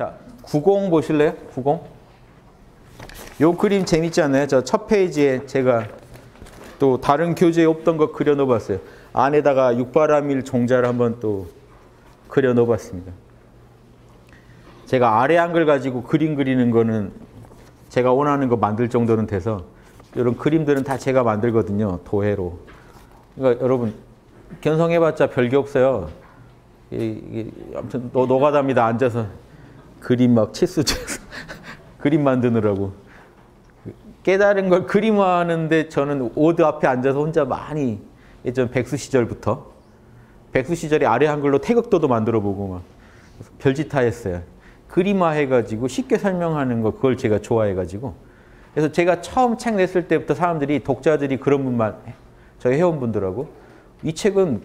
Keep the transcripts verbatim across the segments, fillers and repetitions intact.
자, 구십 보실래요? 구십. 요 그림 재밌지 않나요? 저 첫 페이지에 제가 또 다른 교재에 없던 거 그려 놓았어요. 안에다가 육바라밀 종자를 한번 또 그려 놓았습니다. 제가 아래 한글 가지고 그림 그리는 거는 제가 원하는 거 만들 정도는 돼서 이런 그림들은 다 제가 만들거든요. 도해로. 그러니까 여러분 견성해봤자 별게 없어요. 이게 아무튼 노, 노가다입니다. 앉아서 그림 막 치수 쳐서 그림 만드느라고. 깨달은 걸 그림화하는데 저는 오드 앞에 앉아서 혼자 많이 예전 백수 시절부터 백수 시절에 아래 한글로 태극도도 만들어보고 막 별짓 다 했어요. 그림화해가지고 쉽게 설명하는 거 그걸 제가 좋아해가지고 그래서 제가 처음 책 냈을 때부터 사람들이 독자들이 그런 분만 저희 회원분들하고 이 책은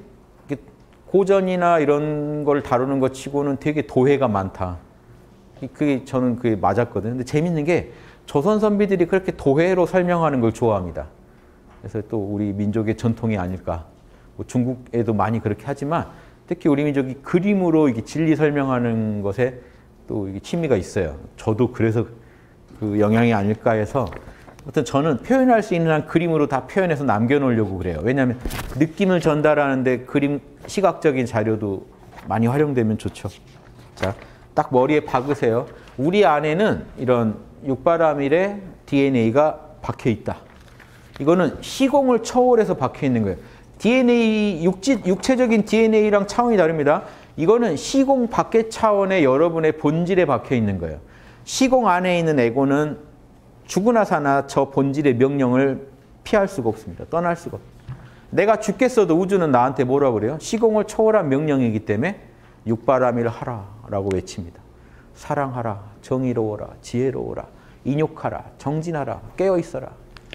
고전이나 이런 걸 다루는 것 치고는 되게 도해가 많다. 그게 저는 그게 맞았거든요. 근데 재밌는 게 조선 선비들이 그렇게 도해로 설명하는 걸 좋아합니다. 그래서 또 우리 민족의 전통이 아닐까. 뭐 중국에도 많이 그렇게 하지만 특히 우리 민족이 그림으로 이게 진리 설명하는 것에 또 이게 취미가 있어요. 저도 그래서 그 영향이 아닐까 해서 어떤 저는 표현할 수 있는 한 그림으로 다 표현해서 남겨놓으려고 그래요. 왜냐하면 느낌을 전달하는데 그림 시각적인 자료도 많이 활용되면 좋죠. 자, 딱 머리에 박으세요. 우리 안에는 이런 육바라밀의 디엔에이가 박혀 있다. 이거는 시공을 초월해서 박혀 있는 거예요. 디엔에이, 육지, 육체적인 디엔에이랑 차원이 다릅니다. 이거는 시공 밖의 차원에 여러분의 본질에 박혀 있는 거예요. 시공 안에 있는 에고는 죽으나 사나 저 본질의 명령을 피할 수가 없습니다. 떠날 수가 없습니다. 내가 죽겠어도 우주는 나한테 뭐라고 그래요? 시공을 초월한 명령이기 때문에 육바라밀을 하라라고 외칩니다. 사랑하라, 정의로워라, 지혜로워라, 인욕하라, 정진하라, 깨어있어라,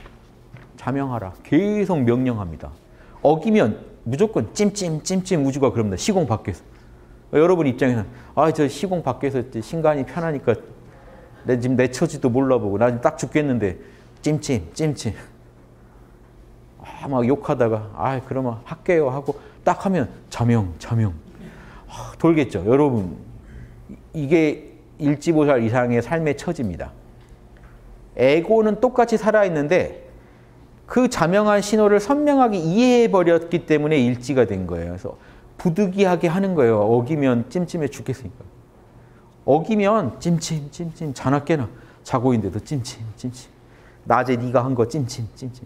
자명하라. 계속 명령합니다. 어기면 무조건 찜찜 찜찜 우주가 그럽니다. 시공 밖에서. 여러분 입장에서는 아, 저 시공 밖에서 신간이 편하니까 내 지금 내 처지도 몰라보고 나 지금 딱 죽겠는데 찜찜 찜찜 아, 막 욕하다가 아, 그러면 할게요 하고 딱 하면 자명 자명 아, 돌겠죠. 여러분 이게 일지보살 이상의 삶의 처지입니다. 에고는 똑같이 살아있는데 그 자명한 신호를 선명하게 이해해버렸기 때문에 일지가 된 거예요. 그래서 부득이하게 하는 거예요. 어기면 찜찜해 죽겠으니까. 어기면 찜찜 찜찜 자나 깨나 자고 있는데도 찜찜 찜찜 낮에 네가 한 거 찜찜 찜찜.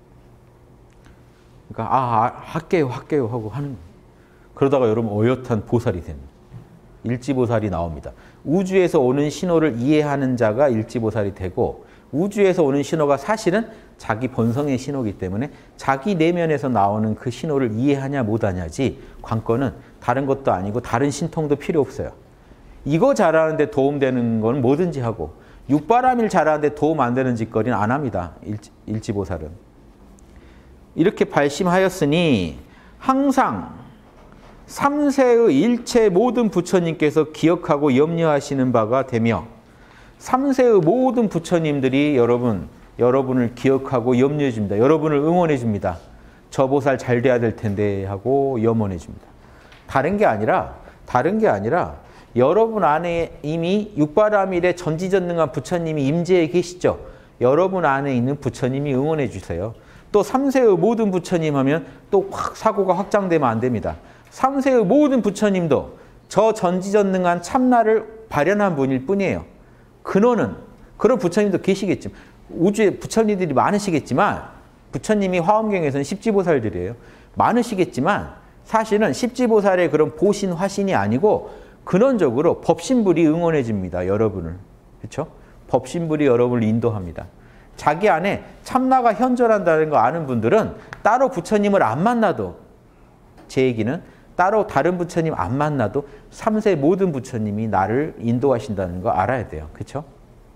그러니까 아, 아 할게요 할게요 하고 하는 거예요. 그러다가 여러분 어엿한 보살이 됩니다. 일지보살이 나옵니다. 우주에서 오는 신호를 이해하는 자가 일지보살이 되고 우주에서 오는 신호가 사실은 자기 본성의 신호이기 때문에 자기 내면에서 나오는 그 신호를 이해하냐 못하냐지 관건은 다른 것도 아니고 다른 신통도 필요 없어요. 이거 잘하는데 도움되는 건 뭐든지 하고 육바라밀 잘하는데 도움 안 되는 짓거리는 안 합니다. 일지, 일지보살은. 이렇게 발심하였으니 항상 삼세의 일체 모든 부처님께서 기억하고 염려하시는 바가 되며 삼세의 모든 부처님들이 여러분, 여러분을 기억하고 염려해 줍니다. 여러분을 응원해 줍니다. 저 보살 잘 돼야 될 텐데 하고 염원해 줍니다. 다른 게 아니라 다른 게 아니라 여러분 안에 이미 육바라밀의 전지전능한 부처님이 임재해 계시죠. 여러분 안에 있는 부처님이 응원해 주세요. 또 삼세의 모든 부처님 하면 또 확 사고가 확장되면 안 됩니다. 삼세의 모든 부처님도 저 전지전능한 참나를 발현한 분일 뿐이에요. 근원은 그런 부처님도 계시겠지만 우주에 부처님들이 많으시겠지만 부처님이 화엄경에서는 십지보살들이에요. 많으시겠지만 사실은 십지보살의 그런 보신 화신이 아니고 근원적으로 법신불이 응원해 줍니다. 여러분을. 그렇죠? 법신불이 여러분을 인도합니다. 자기 안에 참나가 현존한다는 거 아는 분들은 따로 부처님을 안 만나도 제 얘기는 따로 다른 부처님 안 만나도 삼세 모든 부처님이 나를 인도하신다는 거 알아야 돼요. 그렇죠?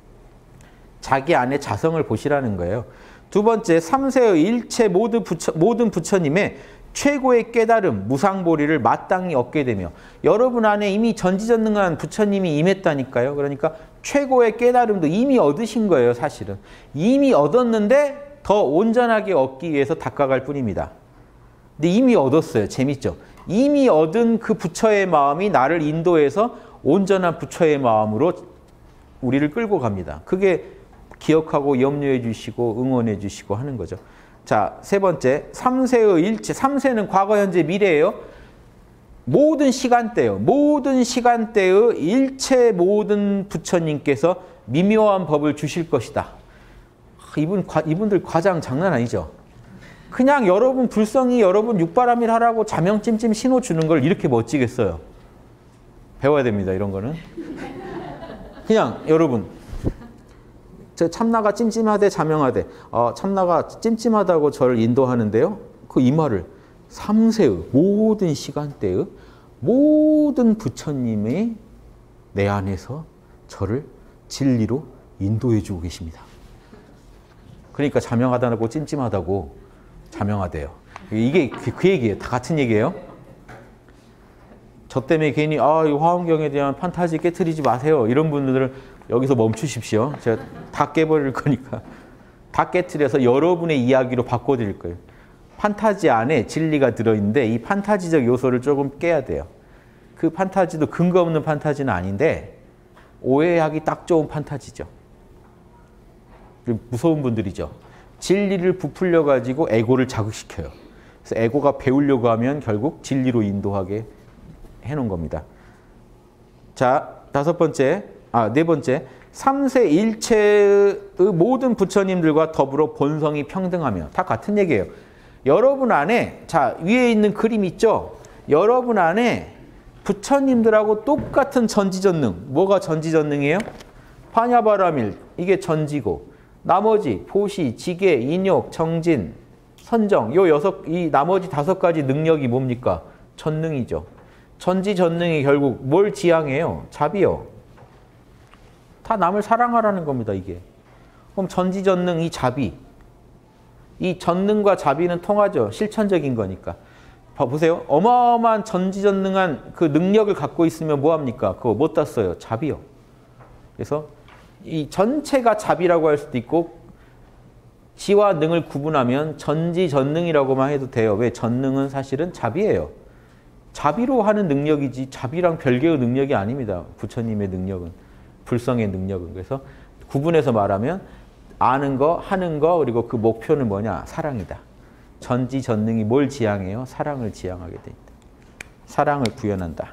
자기 안에 자성을 보시라는 거예요. 두 번째, 삼세의 일체 모든, 부처, 모든 부처님의 최고의 깨달음, 무상보리를 마땅히 얻게 되며 여러분 안에 이미 전지전능한 부처님이 임했다니까요. 그러니까 최고의 깨달음도 이미 얻으신 거예요. 사실은. 이미 얻었는데 더 온전하게 얻기 위해서 닦아갈 뿐입니다. 근데 이미 얻었어요. 재밌죠? 이미 얻은 그 부처의 마음이 나를 인도해서 온전한 부처의 마음으로 우리를 끌고 갑니다. 그게 기억하고 염려해 주시고 응원해 주시고 하는 거죠. 자, 세 번째, 삼세의 일체. 삼세는 과거, 현재, 미래예요. 모든 시간대요. 모든 시간대의 일체 모든 부처님께서 미묘한 법을 주실 것이다. 이분, 이분들 과장 장난 아니죠. 그냥 여러분 불성이 여러분 육바람일 하라고 자명찜찜 신호 주는 걸 이렇게 멋지게 써요. 배워야 됩니다. 이런 거는. 그냥 여러분 저 참나가 찜찜하되 자명하되 어, 참나가 찜찜하다고 저를 인도하는데요. 그 이 말을 삼세의 모든 시간대의 모든 부처님이 내 안에서 저를 진리로 인도해 주고 계십니다. 그러니까 자명하다고 찜찜하다고 자명하대요. 이게 그, 그 얘기예요. 다 같은 얘기예요. 저 때문에 괜히 아, 이 화엄경에 대한 판타지 깨트리지 마세요. 이런 분들은 여기서 멈추십시오. 제가 다 깨버릴 거니까. 다 깨트려서 여러분의 이야기로 바꿔드릴 거예요. 판타지 안에 진리가 들어있는데 이 판타지적 요소를 조금 깨야 돼요. 그 판타지도 근거 없는 판타지는 아닌데 오해하기 딱 좋은 판타지죠. 무서운 분들이죠. 진리를 부풀려 가지고 에고를 자극시켜요. 그래서 에고가 배우려고 하면 결국 진리로 인도하게 해놓은 겁니다. 자, 다섯 번째, 아, 네 번째, 삼세 일체의 모든 부처님들과 더불어 본성이 평등하며 다 같은 얘기예요. 여러분 안에, 자, 위에 있는 그림 있죠? 여러분 안에 부처님들하고 똑같은 전지전능. 뭐가 전지전능이에요? 파냐바라밀, 이게 전지고, 나머지 보시, 지계, 인욕, 정진, 선정, 요 여섯, 이 나머지 다섯 가지 능력이 뭡니까? 전능이죠. 전지전능이 결국 뭘 지향해요? 자비요. 다 남을 사랑하라는 겁니다, 이게. 그럼 전지전능 이 자비. 이 전능과 자비는 통하죠. 실천적인 거니까. 보세요. 어마어마한 전지전능한 그 능력을 갖고 있으면 뭐합니까? 그거 못 땄어요. 자비요. 그래서 이 전체가 자비라고 할 수도 있고 지와 능을 구분하면 전지전능이라고만 해도 돼요. 왜? 전능은 사실은 자비예요. 자비로 하는 능력이지 자비랑 별개의 능력이 아닙니다. 부처님의 능력은. 불성의 능력은. 그래서 구분해서 말하면 아는 거, 하는 거, 그리고 그 목표는 뭐냐? 사랑이다. 전지전능이 뭘 지향해요? 사랑을 지향하게 돼 있다. 사랑을 구현한다.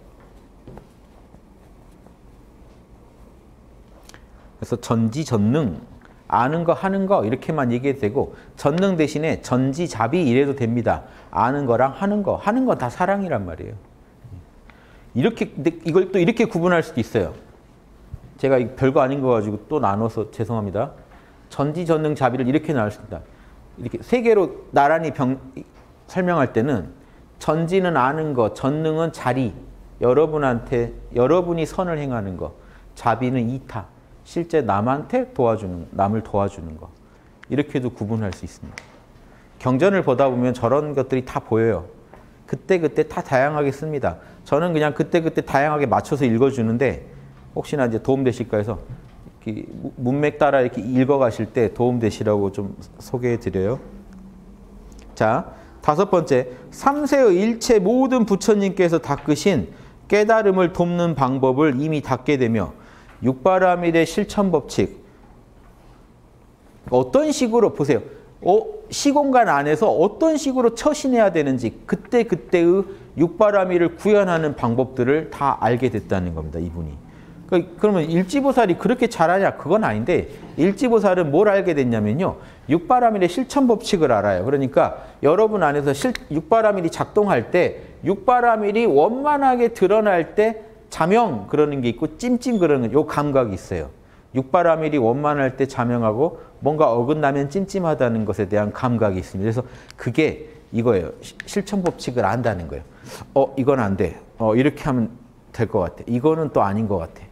그래서 전지전능, 아는 거, 하는 거 이렇게만 얘기해도 되고 전능 대신에 전지자비 이래도 됩니다. 아는 거랑 하는 거, 하는 건 다 사랑이란 말이에요. 이렇게 이걸 또 이렇게 구분할 수도 있어요. 제가 별거 아닌 거 가지고 또 나눠서 죄송합니다. 전지전능 자비를 이렇게 나눌 수 있다. 이렇게 세 개로 나란히 병, 설명할 때는 전지는 아는 거, 전능은 자리, 여러분한테 여러분이 선을 행하는 거, 자비는 이타, 실제 남한테 도와주는, 남을 도와주는 거. 이렇게도 구분할 수 있습니다. 경전을 보다 보면 저런 것들이 다 보여요. 그때그때 다 다양하게 씁니다. 저는 그냥 그때그때 다양하게 맞춰서 읽어주는데 혹시나 이제 도움되실까 해서 이렇게 문맥 따라 이렇게 읽어가실 때 도움되시라고 좀 소개해드려요. 자, 다섯 번째, 삼세의 일체 모든 부처님께서 닦으신 깨달음을 돕는 방법을 이미 닦게 되며 육바라밀의 실천법칙, 어떤 식으로 보세요. 어, 시공간 안에서 어떤 식으로 처신해야 되는지 그때그때의 육바라밀을 구현하는 방법들을 다 알게 됐다는 겁니다. 이분이. 그러면 일지보살이 그렇게 잘하냐? 그건 아닌데 일지보살은 뭘 알게 됐냐면요. 육바라밀의 실천법칙을 알아요. 그러니까 여러분 안에서 실, 육바라밀이 작동할 때 육바라밀이 원만하게 드러날 때 자명 그러는 게 있고 찜찜 그러는 요 감각이 있어요. 육바라밀이 원만할 때 자명하고 뭔가 어긋나면 찜찜하다는 것에 대한 감각이 있습니다. 그래서 그게 이거예요. 실천법칙을 안다는 거예요. 어, 이건 안 돼. 어, 이렇게 하면 될 것 같아. 이거는 또 아닌 것 같아.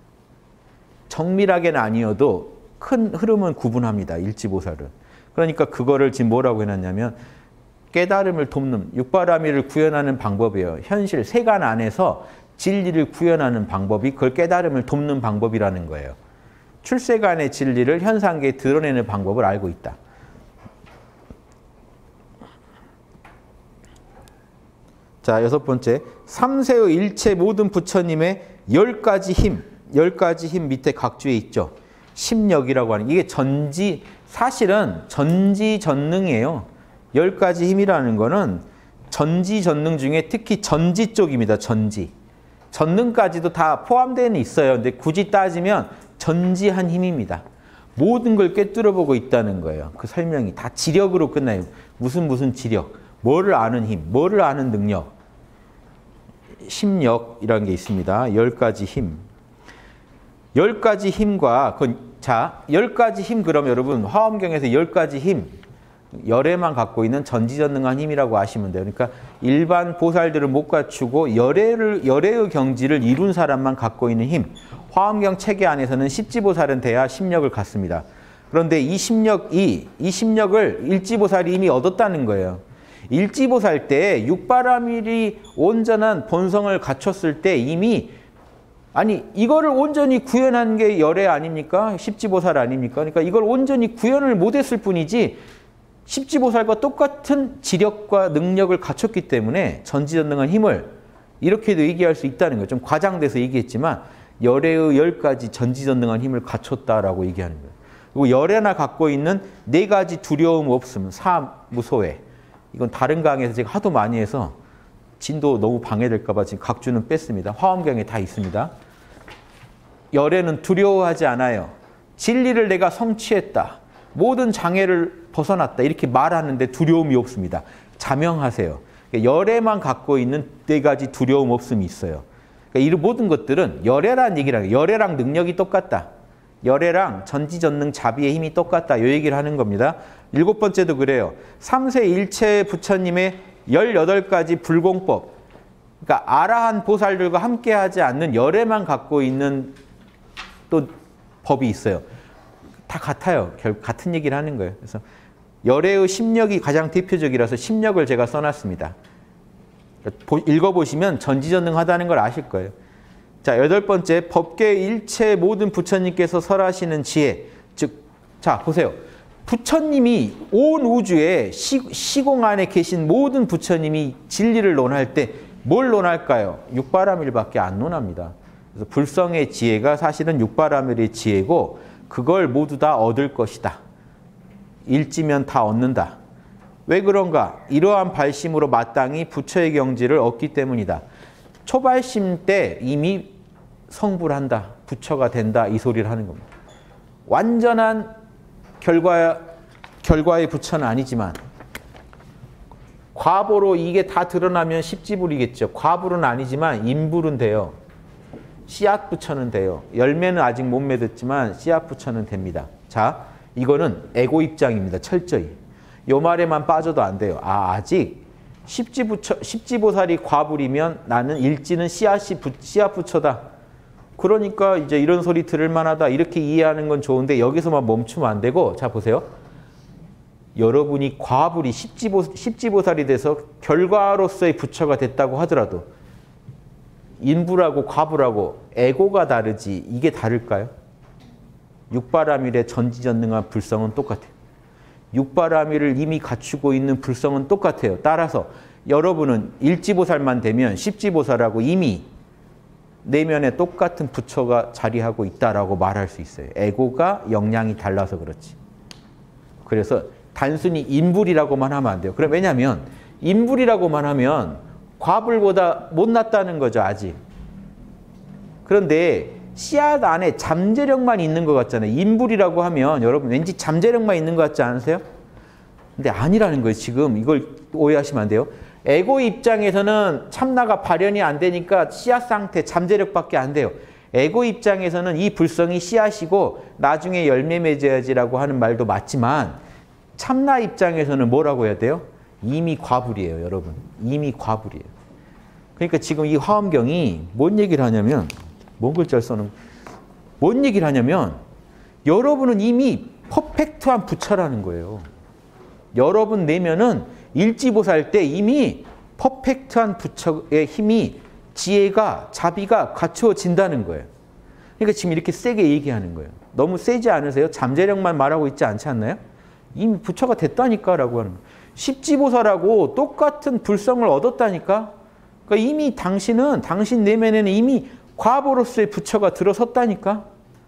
정밀하게는 아니어도 큰 흐름은 구분합니다. 일지보살은. 그러니까 그거를 지금 뭐라고 해놨냐면 깨달음을 돕는 육바라밀을 구현하는 방법이에요. 현실 세간 안에서 진리를 구현하는 방법이 그걸 깨달음을 돕는 방법이라는 거예요. 출세간의 진리를 현상계에 드러내는 방법을 알고 있다. 자, 여섯 번째, 삼세의 일체 모든 부처님의 열 가지 힘, 열 가지 힘 밑에 각주에 있죠. 심력이라고 하는 이게 전지, 사실은 전지전능이에요. 열 가지 힘이라는 거는 전지전능 중에 특히 전지 쪽입니다. 전지. 전능까지도 다 포함되어 있어요. 근데 굳이 따지면 전지한 힘입니다. 모든 걸 꿰뚫어 보고 있다는 거예요. 그 설명이 다 지력으로 끝나요. 무슨 무슨 지력, 뭐를 아는 힘, 뭐를 아는 능력. 심력이라는 게 있습니다. 열 가지 힘. 열 가지 힘과, 그, 자, 열 가지 힘 그럼 여러분 화엄경에서 열 가지 힘, 열애만 갖고 있는 전지전능한 힘이라고 아시면 돼요. 그러니까 일반 보살들은 못 갖추고 열애를, 열애의 경지를 이룬 사람만 갖고 있는 힘. 화엄경 체계 안에서는 십지보살은 돼야 심력을 갖습니다. 그런데 이 심력이, 이 심력을 일지보살이 이미 얻었다는 거예요. 일지보살 때 육바라밀이 온전한 본성을 갖췄을 때 이미, 아니 이거를 온전히 구현한 게 열애 아닙니까? 십지보살 아닙니까? 그러니까 이걸 온전히 구현을 못했을 뿐이지 십지보살과 똑같은 지력과 능력을 갖췄기 때문에 전지전능한 힘을 이렇게도 얘기할 수 있다는 거예요. 좀 과장돼서 얘기했지만 열애의 열 가지 전지전능한 힘을 갖췄다라고 얘기하는 거예요. 그리고 열애나 갖고 있는 네 가지 두려움 없음, 사무소외. 이건 다른 강의에서 제가 하도 많이 해서 진도 너무 방해될까 봐 지금 각주는 뺐습니다. 화엄경에 다 있습니다. 열애는 두려워하지 않아요. 진리를 내가 성취했다. 모든 장애를 벗어났다. 이렇게 말하는데 두려움이 없습니다. 자명하세요. 열애만 갖고 있는 네 가지 두려움 없음이 있어요. 그러니까 이 모든 것들은 열애라는 얘기라는 거예요. 열애랑 능력이 똑같다. 열애랑 전지전능 자비의 힘이 똑같다. 이 얘기를 하는 겁니다. 일곱 번째도 그래요. 삼세 일체 부처님의 열여덟 가지 불공법. 그러니까 아라한 보살들과 함께하지 않는 열애만 갖고 있는 또 법이 있어요. 다 같아요. 결국 같은 얘기를 하는 거예요. 그래서 열애의 심력이 가장 대표적이라서 심력을 제가 써놨습니다. 읽어보시면 전지전능하다는 걸 아실 거예요. 자, 여덟 번째, 법계 일체 모든 부처님께서 설하시는 지혜. 즉, 자, 보세요. 부처님이 온 우주에 시, 시공 안에 계신 모든 부처님이 진리를 논할 때 뭘 논할까요? 육바라밀밖에 안 논합니다. 그래서 불성의 지혜가 사실은 육바라밀의 지혜고 그걸 모두 다 얻을 것이다. 일지면 다 얻는다. 왜 그런가? 이러한 발심으로 마땅히 부처의 경지를 얻기 때문이다. 초발심 때 이미 성불한다. 부처가 된다. 이 소리를 하는 겁니다. 완전한 결과, 결과의 부처는 아니지만 과보로 이게 다 드러나면 십지불이겠죠. 과불은 아니지만 인불은 돼요. 씨앗 부처는 돼요. 열매는 아직 못 맺었지만 씨앗 부처는 됩니다. 자, 이거는 에고 입장입니다. 철저히. 요 말에만 빠져도 안 돼요. 아, 아직 십지부처, 십지보살이 과불이면 나는 일지는 씨앗이 부, 씨앗 부처다. 그러니까 이제 이런 소리 들을 만하다. 이렇게 이해하는 건 좋은데 여기서만 멈추면 안 되고, 자 보세요. 여러분이 과불이 십지보, 십지보살이 돼서 결과로서의 부처가 됐다고 하더라도 인불하고 과불하고 에고가 다르지 이게 다를까요? 육바라밀의 전지전능한 불성은 똑같아요. 육바라밀을 이미 갖추고 있는 불성은 똑같아요. 따라서 여러분은 일지보살만 되면 십지보살하고 이미 내면에 똑같은 부처가 자리하고 있다라고 말할 수 있어요. 에고가 역량이 달라서 그렇지. 그래서 단순히 인불이라고만 하면 안 돼요. 그럼 왜냐하면 인불이라고만 하면 과불보다 못났다는 거죠. 아직. 그런데 씨앗 안에 잠재력만 있는 것 같잖아요. 인불이라고 하면 여러분 왠지 잠재력만 있는 것 같지 않으세요? 근데 아니라는 거예요. 지금 이걸 오해하시면 안 돼요. 에고 입장에서는 참나가 발현이 안 되니까 씨앗 상태, 잠재력밖에 안 돼요. 에고 입장에서는 이 불성이 씨앗이고 나중에 열매 맺어야지라고 하는 말도 맞지만 참나 입장에서는 뭐라고 해야 돼요? 이미 과불이에요. 여러분. 이미 과불이에요. 그러니까 지금 이 화엄경이 뭔 얘기를 하냐면 뭔 글자를 써는 뭔 얘기를 하냐면 여러분은 이미 퍼펙트한 부처라는 거예요. 여러분 내면은 일지보살 때 이미 퍼펙트한 부처의 힘이 지혜가 자비가 갖추어진다는 거예요. 그러니까 지금 이렇게 세게 얘기하는 거예요. 너무 세지 않으세요? 잠재력만 말하고 있지 않지 않나요? 이미 부처가 됐다니까 라고 하는 거예요. 십지보살하고 똑같은 불성을 얻었다니까. 그러니까 이미 당신은 당신 내면에는 이미 과보로서의 부처가 들어섰다니까.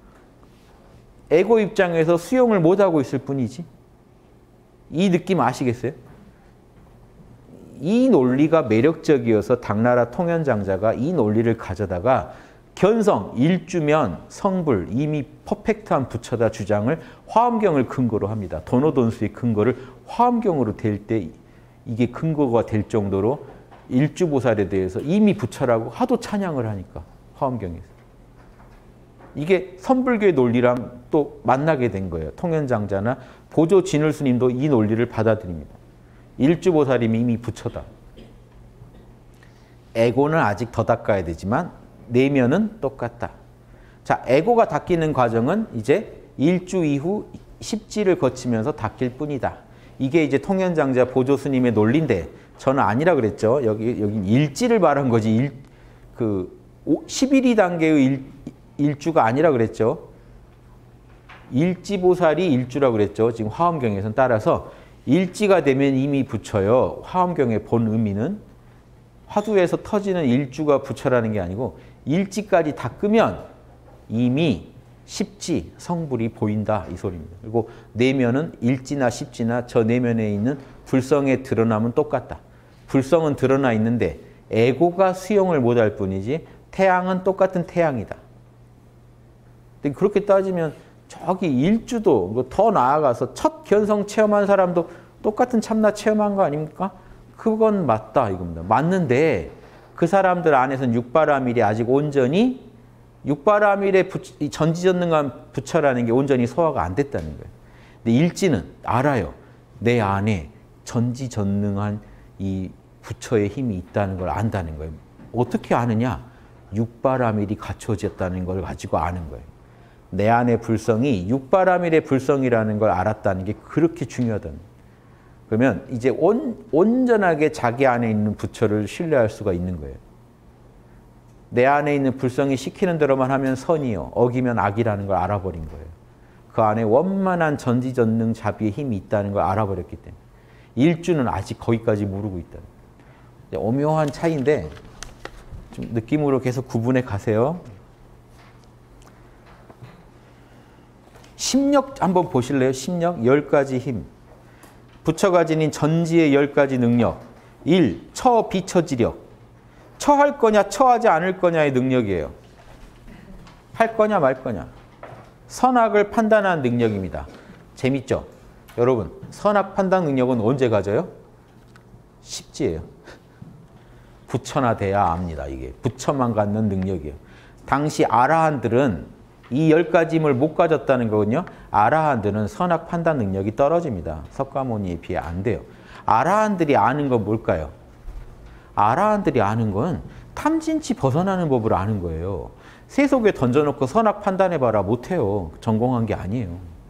에고 입장에서 수용을 못하고 있을 뿐이지. 이 느낌 아시겠어요? 이 논리가 매력적이어서 당나라 통연장자가 이 논리를 가져다가 견성, 일주면 성불, 이미 퍼펙트한 부처다 주장을 화엄경을 근거로 합니다. 도노돈수의 근거를 화엄경으로 댈 때 이게 근거가 될 정도로 일주보살에 대해서 이미 부처라고 하도 찬양을 하니까 화엄경에서. 이게 선불교의 논리랑 또 만나게 된 거예요. 통연장자나 보조 진울스님도 이 논리를 받아들입니다. 일주보살님이 이미 부처다. 에고는 아직 더 닦아야 되지만 내면은 똑같다. 자, 에고가 닦이는 과정은 이제 일주 이후 십지를 거치면서 닦일 뿐이다. 이게 이제 통연장자 보조스님의 논리인데 저는 아니라 그랬죠. 여기 여기 일지를 말한 거지. 일, 그 십일 위 단계의 일, 일주가 아니라 그랬죠. 일지보살이 일주라고 그랬죠. 지금 화엄경에서는. 따라서 일지가 되면 이미 부처요. 화엄경의 본 의미는 화두에서 터지는 일주가 부처라는 게 아니고 일지까지 닦으면 이미 십지, 성불이 보인다 이 소리입니다. 그리고 내면은 일지나 십지나 저 내면에 있는 불성의 드러남은 똑같다. 불성은 드러나 있는데 에고가 수용을 못할 뿐이지 태양은 똑같은 태양이다. 근데 그렇게 따지면 저기 일주도 더 나아가서 첫 견성 체험한 사람도 똑같은 참나 체험한 거 아닙니까? 그건 맞다 이겁니다. 맞는데 그 사람들 안에서는 육바라밀이 아직 온전히 육바라밀의 전지전능한 부처라는 게 온전히 소화가 안 됐다는 거예요. 근데 일지는 알아요. 내 안에 전지전능한 이 부처의 힘이 있다는 걸 안다는 거예요. 어떻게 아느냐? 육바라밀이 갖춰졌다는 걸 가지고 아는 거예요. 내 안의 불성이 육바라밀의 불성이라는 걸 알았다는 게 그렇게 중요하다는 거예요. 그러면 이제 온, 온전하게 자기 안에 있는 부처를 신뢰할 수가 있는 거예요. 내 안에 있는 불성이 시키는 대로만 하면 선이요, 어기면 악이라는 걸 알아버린 거예요. 그 안에 원만한 전지전능 자비의 힘이 있다는 걸 알아버렸기 때문에 일주는 아직 거기까지 모르고 있다. 오묘한 차이인데 좀 느낌으로 계속 구분해 가세요. 심력 한번 보실래요? 심력 열 가지 힘. 부처가 지닌 전지의 열 가지 능력. 일. 처 비처지력. 처할 거냐 처하지 않을 거냐의 능력이에요. 할 거냐 말 거냐. 선악을 판단하는 능력입니다. 재밌죠? 여러분, 선악 판단 능력은 언제 가져요? 십지예요. 부처나 돼야 압니다. 이게 부처만 갖는 능력이에요. 당시 아라한들은 이 열 가지 힘을 못 가졌다는 거거든요. 아라한들은 선악 판단 능력이 떨어집니다. 석가모니에 비해 안 돼요. 아라한들이 아는 건 뭘까요? 아라한들이 아는 건 탐진치 벗어나는 법을 아는 거예요. 세속에 던져놓고 선악 판단해봐라 못해요. 전공한 게 아니에요.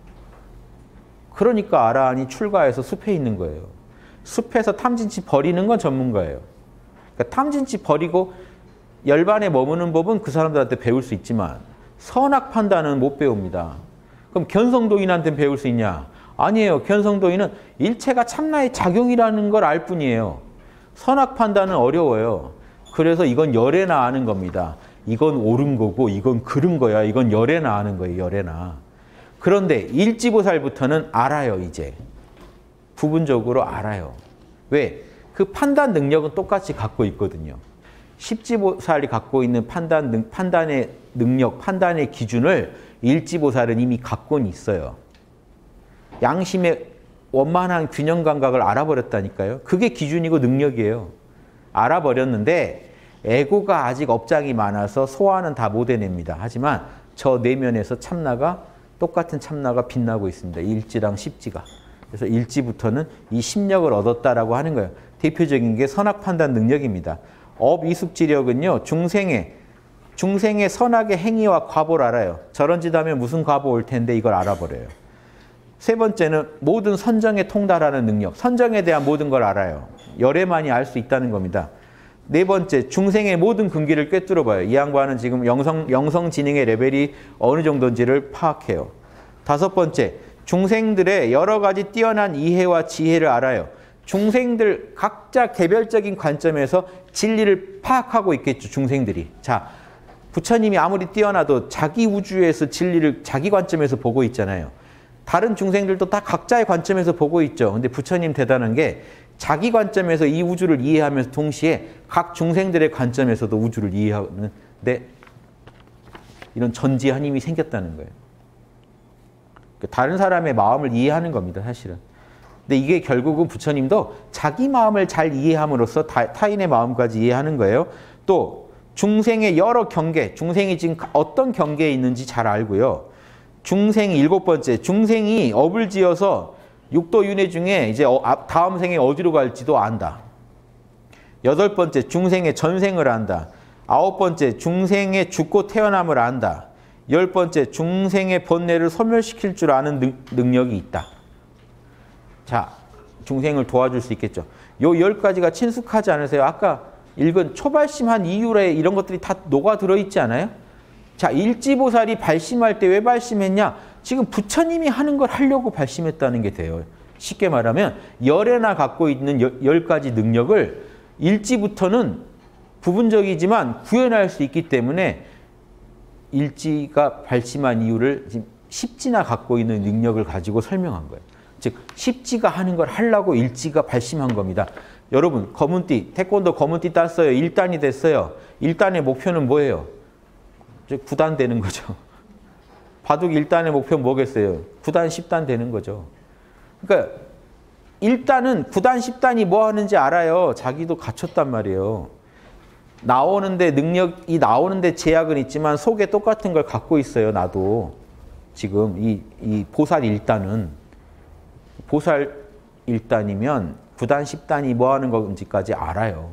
그러니까 아라한이 출가해서 숲에 있는 거예요. 숲에서 탐진치 버리는 건 전문가예요. 그러니까 탐진치 버리고 열반에 머무는 법은 그 사람들한테 배울 수 있지만 선악 판단은 못 배웁니다. 그럼 견성도인한테는 배울 수 있냐? 아니에요. 견성도인은 일체가 참나의 작용이라는 걸 알 뿐이에요. 선악 판단은 어려워요. 그래서 이건 열에나 아는 겁니다. 이건 옳은 거고 이건 그른 거야. 이건 열에나 아는 거예요. 열에나. 그런데 일지보살부터는 알아요. 이제. 부분적으로 알아요. 왜? 그 판단 능력은 똑같이 갖고 있거든요. 십지보살이 갖고 있는 판단, 능, 판단의 능력, 판단의 기준을 일지보살은 이미 갖고는 있어요. 양심의 원만한 균형 감각을 알아버렸다니까요. 그게 기준이고 능력이에요. 알아버렸는데 에고가 아직 업장이 많아서 소화는 다 못 해냅니다. 하지만 저 내면에서 참나가 똑같은 참나가 빛나고 있습니다. 일지랑 십지가. 그래서 일지부터는 이 심력을 얻었다라고 하는 거예요. 대표적인 게 선악 판단 능력입니다. 업이숙지력은요. 중생의 중생의 선악의 행위와 과보를 알아요. 저런 짓 하면 무슨 과보 올 텐데 이걸 알아버려요. 세 번째는 모든 선정에 통달하는 능력. 선정에 대한 모든 걸 알아요. 열애만이 알 수 있다는 겁니다. 네 번째, 중생의 모든 근기를 꿰뚫어 봐요. 이 양반은 지금 영성, 영성 지능의 레벨이 어느 정도인지를 파악해요. 다섯 번째, 중생들의 여러 가지 뛰어난 이해와 지혜를 알아요. 중생들 각자 개별적인 관점에서 진리를 파악하고 있겠죠. 중생들이. 자, 부처님이 아무리 뛰어나도 자기 우주에서 진리를 자기 관점에서 보고 있잖아요. 다른 중생들도 다 각자의 관점에서 보고 있죠. 근데 부처님 대단한 게 자기 관점에서 이 우주를 이해하면서 동시에 각 중생들의 관점에서도 우주를 이해하는데 이런 전지한 힘이 생겼다는 거예요. 다른 사람의 마음을 이해하는 겁니다, 사실은. 근데 이게 결국은 부처님도 자기 마음을 잘 이해함으로써 타, 타인의 마음까지 이해하는 거예요. 또 중생의 여러 경계, 중생이 지금 어떤 경계에 있는지 잘 알고요. 중생이 일곱 번째, 중생이 업을 지어서 육도 윤회 중에 이제 다음 생에 어디로 갈지도 안다. 여덟 번째, 중생의 전생을 안다. 아홉 번째, 중생의 죽고 태어남을 안다. 열 번째, 중생의 번뇌를 소멸시킬 줄 아는 능, 능력이 있다. 자, 중생을 도와줄 수 있겠죠. 요 열 가지가 친숙하지 않으세요? 아까 읽은 초발심한 이유에 이런 것들이 다 녹아 들어있지 않아요? 자, 일지보살이 발심할 때 왜 발심했냐? 지금 부처님이 하는 걸 하려고 발심했다는 게 돼요. 쉽게 말하면 열에나 갖고 있는 열 가지 능력을 일지부터는 부분적이지만 구현할 수 있기 때문에 일지가 발심한 이유를 지금 십지나 갖고 있는 능력을 가지고 설명한 거예요. 즉 십지가 하는 걸 하려고 일지가 발심한 겁니다. 여러분 검은띠, 태권도 검은띠 땄어요. 일 단이 됐어요. 일 단의 목표는 뭐예요? 구 단 되는 거죠. 바둑 일 단의 목표는 뭐겠어요? 구 단, 십 단 되는 거죠. 그러니까 일 단은 구 단, 십 단이 뭐 하는지 알아요. 자기도 갖췄단 말이에요. 나오는데 능력이 나오는데 제약은 있지만 속에 똑같은 걸 갖고 있어요. 나도 지금 이, 이 보살 일 단은 보살 일 단이면 구 단, 십 단이 뭐 하는 건지까지 알아요.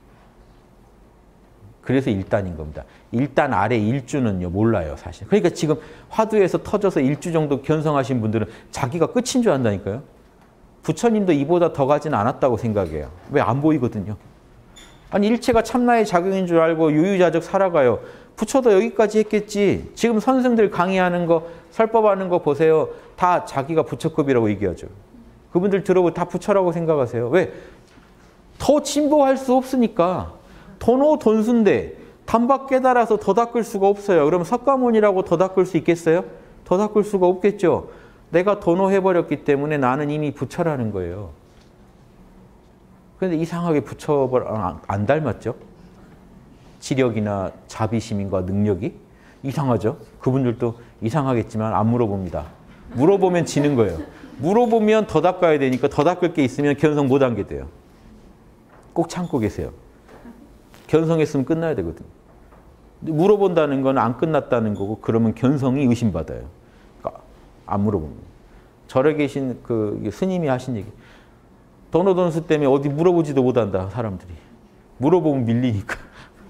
그래서 일 단인 겁니다. 일 단 아래 일주는요 몰라요 사실. 그러니까 지금 화두에서 터져서 일주 정도 견성하신 분들은 자기가 끝인 줄 안다니까요. 부처님도 이보다 더 가진 않았다고 생각해요. 왜 안 보이거든요. 아니 일체가 참나의 작용인 줄 알고 유유자적 살아가요. 부처도 여기까지 했겠지. 지금 선생들 강의하는 거, 설법하는 거 보세요. 다 자기가 부처급이라고 얘기하죠. 그분들 들어보고 다 부처라고 생각하세요. 왜? 더 진보할 수 없으니까. 도노 돈순데 단박 깨달아서 더 닦을 수가 없어요. 그럼 석가모니라고 더 닦을 수 있겠어요? 더 닦을 수가 없겠죠. 내가 도노해버렸기 때문에 나는 이미 부처라는 거예요. 그런데 이상하게 부처랑 안 닮았죠? 지력이나 자비심인가 능력이? 이상하죠? 그분들도 이상하겠지만 안 물어봅니다. 물어보면 지는 거예요. 물어보면 더 닦아야 되니까 더 닦을 게 있으면 견성 못 하게 돼요. 꼭 참고 계세요. 견성했으면 끝나야 되거든요. 물어본다는 건 안 끝났다는 거고 그러면 견성이 의심받아요. 그러니까 안 물어봅니다. 절에 계신 그 스님이 하신 얘기. 도노돈수 때문에 어디 물어보지도 못한다 사람들이. 물어보면 밀리니까.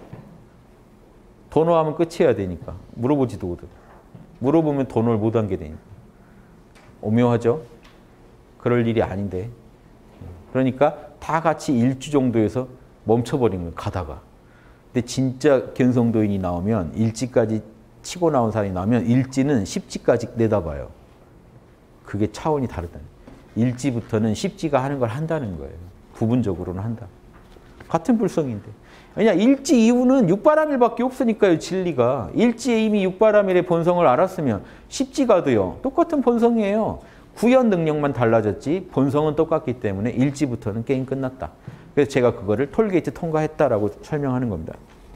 도노하면 끝이어야 되니까. 물어보지도 못하고. 물어보면 도노를 못한 게 되니까. 오묘하죠? 그럴 일이 아닌데. 그러니까 다 같이 일주 정도에서 멈춰버린 거예요. 가다가. 근데 진짜 견성도인이 나오면 일지까지 치고 나온 사람이 나오면 일지는 십지까지 내다봐요. 그게 차원이 다르다. 일지부터는 십지가 하는 걸 한다는 거예요. 부분적으로는 한다. 같은 불성인데. 왜냐 일지 이후는 육바라밀밖에 없으니까요. 진리가. 일지에 이미 육바라밀의 본성을 알았으면 십지가도요. 똑같은 본성이에요. 구현 능력만 달라졌지 본성은 똑같기 때문에 일지부터는 게임 끝났다. 그래서 제가 그거를 톨게이트 통과했다라고 설명하는 겁니다.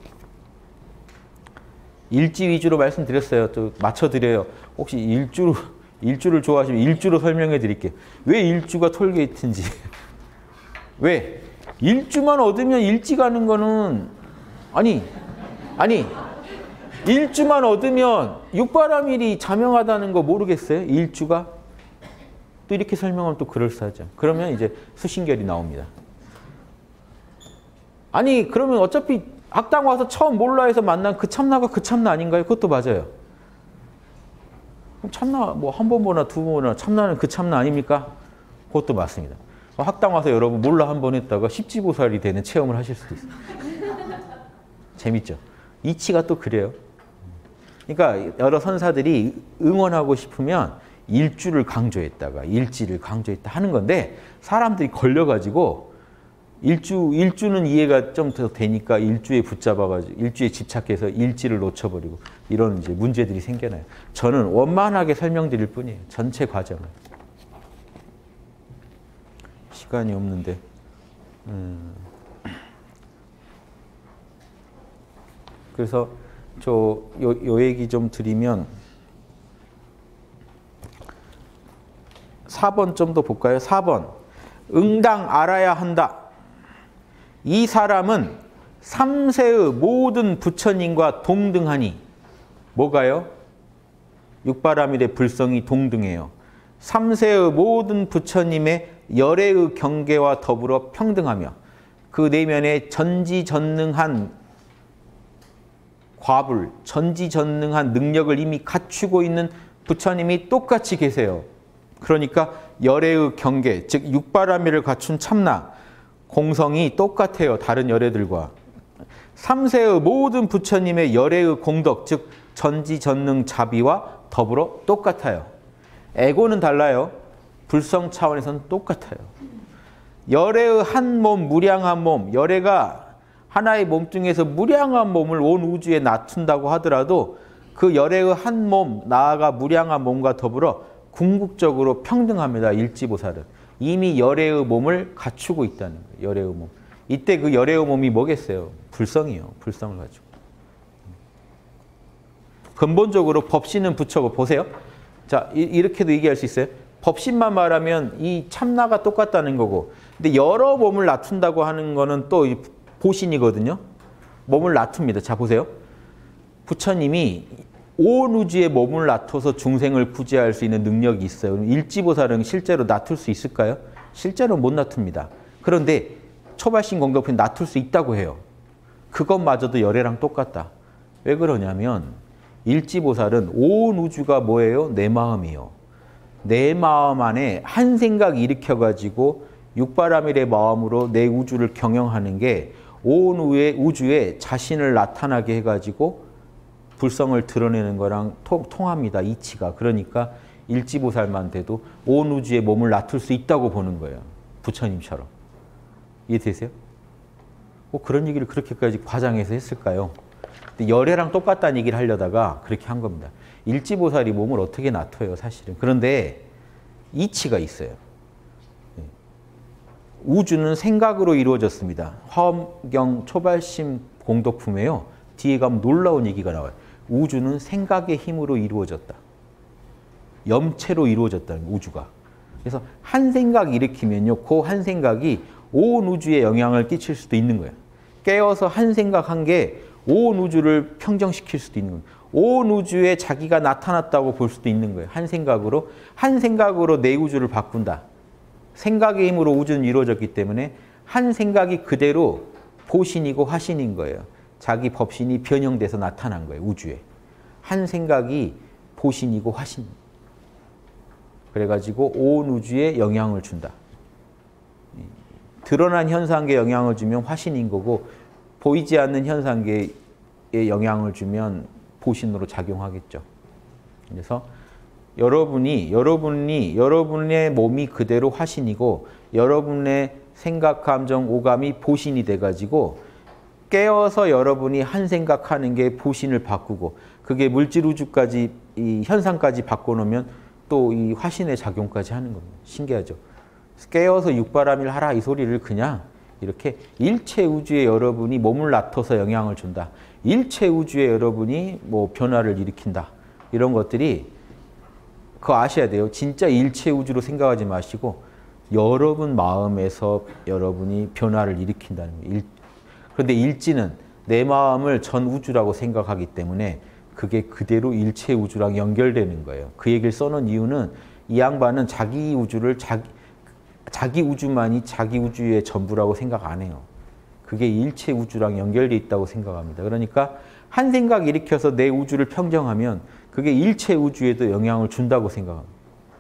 일지 위주로 말씀드렸어요. 또 맞춰드려요. 혹시 일주로, 일주를 좋아하시면 일주로 설명해 드릴게요. 왜 일주가 톨게이트인지. 왜? 일주만 얻으면 일지 가는 거는 아니 아니 일주만 얻으면 육바라밀이 자명하다는 거 모르겠어요? 일주가? 또 이렇게 설명하면 또 그럴싸하죠. 그러면 이제 수신결이 나옵니다. 아니 그러면 어차피 학당 와서 처음 몰라 해서 만난 그 참나가 그 참나 아닌가요? 그것도 맞아요. 그럼 참나 뭐 한 번 보나 두 번 보나 참나는 그 참나 아닙니까? 그것도 맞습니다. 학당 와서 여러분 몰라 한 번 했다가 십지보살이 되는 체험을 하실 수도 있어요. 재밌죠? 이치가 또 그래요. 그러니까 여러 선사들이 응원하고 싶으면 일주를 강조했다가 일지를 강조했다 하는 건데 사람들이 걸려가지고 일주, 일주는 이해가 좀 더 되니까 일주에 붙잡아가지고 일주에 집착해서 일지를 놓쳐버리고 이런 이제 문제들이 생겨나요. 저는 원만하게 설명드릴 뿐이에요. 전체 과정을. 시간이 없는데. 음. 그래서 저 요, 요 얘기 좀 드리면 사 번 좀 더 볼까요? 사 번. 응당 알아야 한다. 이 사람은 삼세의 모든 부처님과 동등하니 뭐가요? 육바라밀의 불성이 동등해요. 삼세의 모든 부처님의 열애의 경계와 더불어 평등하며 그 내면에 전지전능한 과불, 전지전능한 능력을 이미 갖추고 있는 부처님이 똑같이 계세요. 그러니까 열애의 경계, 즉 육바라밀을 갖춘 참나, 공성이 똑같아요. 다른 열애들과. 삼세의 모든 부처님의 열애의 공덕, 즉 전지전능 자비와 더불어 똑같아요. 에고는 달라요. 불성 차원에서는 똑같아요. 열애의 한 몸, 무량한 몸, 열애가 하나의 몸뚱이에서 무량한 몸을 온 우주에 놔둔다고 하더라도 그 열애의 한 몸, 나아가 무량한 몸과 더불어 궁극적으로 평등합니다. 일지보살은. 이미 열애의 몸을 갖추고 있다는 거예요. 열애의 몸. 이때 그 열애의 몸이 뭐겠어요? 불성이요. 불성을 가지고. 근본적으로 법신은 부처고 보세요. 자, 이렇게도 얘기할 수 있어요. 법신만 말하면 이 참나가 똑같다는 거고, 근데 여러 몸을 갖춘다고 하는 거는 또 보신이거든요. 몸을 갖춥니다. 자, 보세요. 부처님이 온 우주에 몸을 놔둬서 중생을 구제할 수 있는 능력이 있어요. 일지보살은 실제로 놔둘 수 있을까요? 실제로 못 놔둡니다. 그런데 초발신 공덕은 놔둘 수 있다고 해요. 그것마저도 열애랑 똑같다. 왜 그러냐면 일지보살은 온 우주가 뭐예요? 내 마음이요. 내 마음 안에 한 생각 일으켜가지고 육바라밀의 마음으로 내 우주를 경영하는 게 온 우주에 자신을 나타나게 해가지고 불성을 드러내는 거랑 통, 통합니다. 이치가. 그러니까 일지보살만 돼도 온 우주에 몸을 놔둘 수 있다고 보는 거예요. 부처님처럼. 이해되세요? 뭐 그런 얘기를 그렇게까지 과장해서 했을까요? 근데 열애랑 똑같다는 얘기를 하려다가 그렇게 한 겁니다. 일지보살이 몸을 어떻게 놔둬요, 사실은. 그런데 이치가 있어요. 우주는 생각으로 이루어졌습니다. 화엄경 초발심 공덕품에요. 뒤에 가면 놀라운 얘기가 나와요. 우주는 생각의 힘으로 이루어졌다. 염체로 이루어졌다는 거예요, 우주가. 그래서 한 생각 일으키면요, 그 한 생각이 온 우주에 영향을 끼칠 수도 있는 거예요. 깨어서 한 생각 한 게 온 우주를 평정시킬 수도 있는 거예요. 온 우주에 자기가 나타났다고 볼 수도 있는 거예요. 한 생각으로. 한 생각으로 내 우주를 바꾼다. 생각의 힘으로 우주는 이루어졌기 때문에 한 생각이 그대로 보신이고 화신인 거예요. 자기 법신이 변형돼서 나타난 거예요. 우주에. 한 생각이 보신이고 화신. 그래가지고 온 우주에 영향을 준다. 드러난 현상계에 영향을 주면 화신인 거고 보이지 않는 현상계에 영향을 주면 보신으로 작용하겠죠. 그래서 여러분이 여러분이 여러분의 몸이 그대로 화신이고 여러분의 생각, 감정, 오감이 보신이 돼가지고 깨어서 여러분이 한 생각하는 게 보신을 바꾸고 그게 물질 우주까지 이 현상까지 바꿔놓으면 또 이 화신의 작용까지 하는 겁니다. 신기하죠. 깨어서 육바라밀 하라 이 소리를 그냥 이렇게 일체 우주에 여러분이 몸을 놔둬서 영향을 준다. 일체 우주에 여러분이 뭐 변화를 일으킨다. 이런 것들이 그거 아셔야 돼요. 진짜 일체 우주로 생각하지 마시고 여러분 마음에서 여러분이 변화를 일으킨다는 거예요. 일, 그런데 일지는 내 마음을 전 우주라고 생각하기 때문에 그게 그대로 일체 우주랑 연결되는 거예요. 그 얘기를 써놓은 이유는 이 양반은 자기 우주를 자기, 자기 우주만이 자기 우주의 전부라고 생각 안 해요. 그게 일체 우주랑 연결돼 있다고 생각합니다. 그러니까 한 생각 일으켜서 내 우주를 평정하면 그게 일체 우주에도 영향을 준다고 생각합니다.